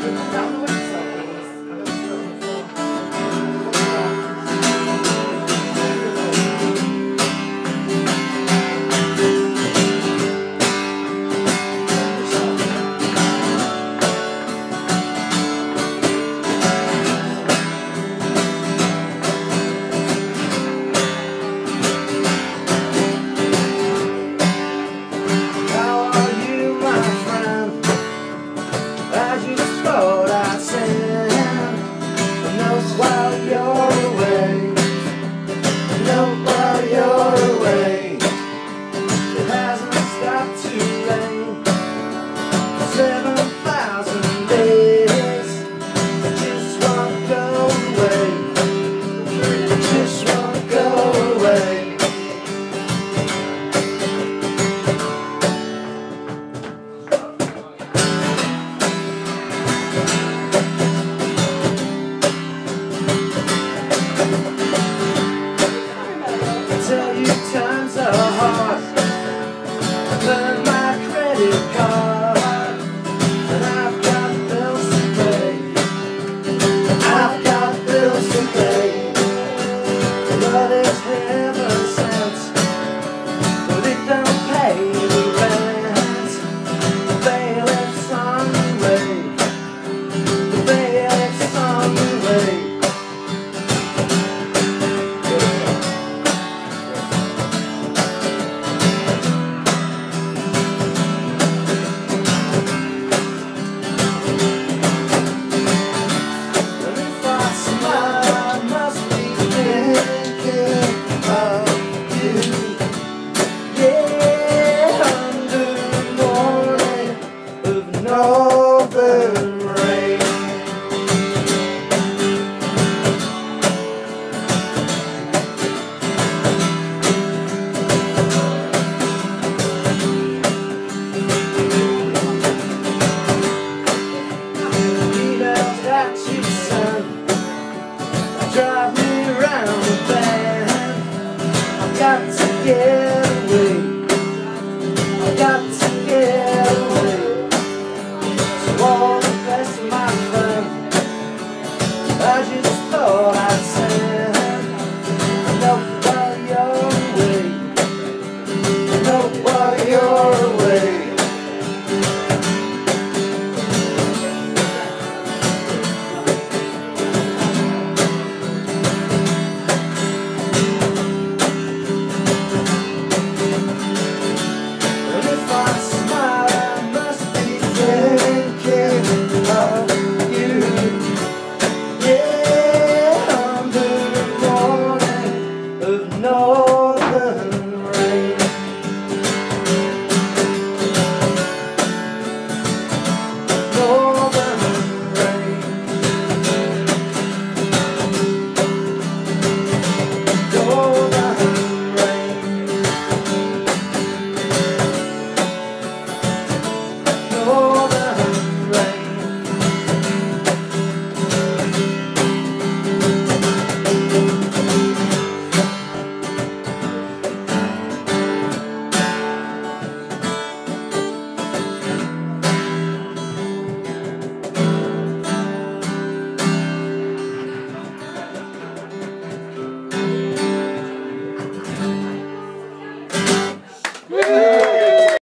Tell you times are hard. Turn my credit card, and I've got bills to pay. I've got bills to pay. Love is heaven sent, but it don't pay the rent. The bailiff's on the way. The bailiff's on the way. Over